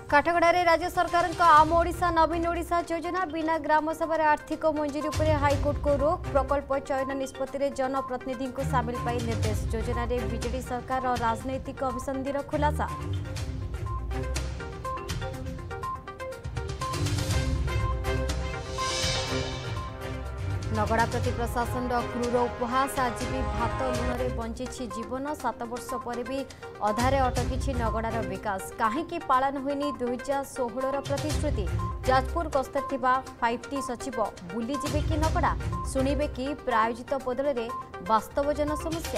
काठगड़े राज्य सरकार आम ओडिशा नवीन ओडिशा योजना बिना ग्राम सभा आर्थिक मंजूरी पर हाईकोर्ट को रोक। प्रकल्प चयन निष्पत्ति में जनप्रतिनिधि को सामिल पाई निर्देश। योजना रे बीजेडी सरकार और राजनैतिक अभिसंधिर खुलासा। नगड़ा प्रति प्रशासन क्रूर उपहास। आज भी भात लुण बंची जीवन। 7 वर्ष पर भी अधारे अटकी नगड़ार विकास। कहीं पालन होनी 2016 प्रतिश्रुति। जाजपुर गस्तर थिबा 5T सचिव बुलीजिबे कि नगड़ा, शुणिबे कि प्रायोजित बदल में वास्तव जन समस्या।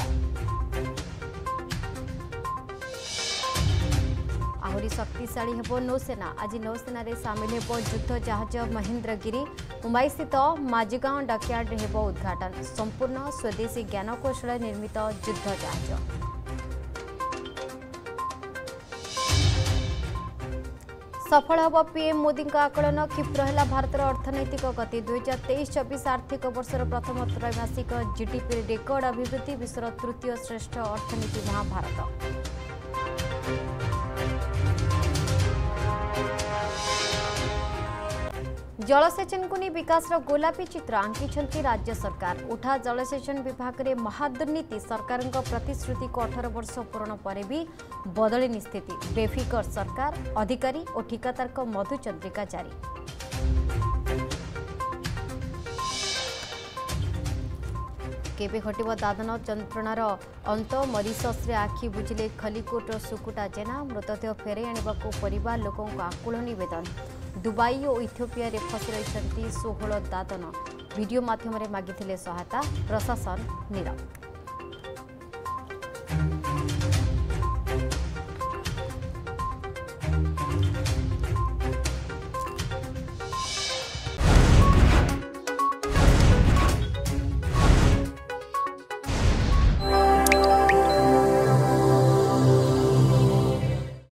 आहरी शक्तिशाली हेबो नौसेना। आज नौसेना रे सामिल हेबो युद्ध जहाज महेंद्रगिरी। मुंबई स्थित माझीगांव डकयार्ड हेबो उद्घाटन। संपूर्ण स्वदेशी ज्ञानकौशल निर्मित युद्ध जहाज। सफल हब पीएम मोदी का आकलन। क्षिप्र है भारतर अर्थनैतिक गति। 2023-24 आर्थिक वर्षर प्रथम त्रैमासिक जीडीपी रेकर्ड अभिवृद्धि। विश्वर तृतीय श्रेष्ठ अर्थनीति महाभारत। जलसेचन को नहीं विकास गोलापी चित्र आंकी राज्य सरकार। उठा जलसेचन विभाग में महादुर्नीति। सरकार प्रतिश्रुति को 18 वर्ष पूर्ण पर भी बदलनी स्थिति। बेफिकर सरकार। अधिकारी और ठिकादार को मधुचंद्रिका जारी। केबे घटिब दादन जंत्रणार अंत। मरीशस आखि बुझिले खलिकोट सुकुटा जेना। मृतदेह फेरे आने परिवार लोकों आकुल नवेदन। दुबई और इथियोपिया रे फसी रही 16 दादन। वीडियो माध्यम मागिथिले सहायता। प्रशासन नीरव।